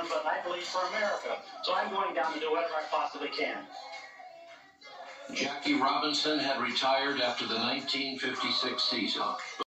everyone, but I believe for America. So I'm going down to do whatever I possibly can. Jackie Robinson had retired after the 1956 season.